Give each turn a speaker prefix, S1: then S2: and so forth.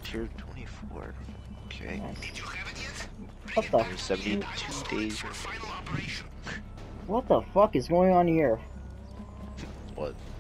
S1: tier 24. Okay.
S2: Nice. What the?
S1: There's 72 days remaining.
S2: What the fuck is going on here?
S1: What?